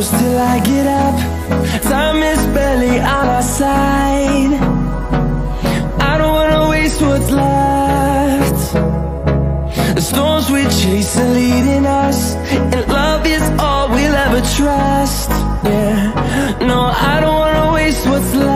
close till I get up. Time is barely on our side. I don't wanna waste what's left. The storms we chase are leading us, and love is all we'll ever trust. Yeah, no, I don't wanna waste what's left.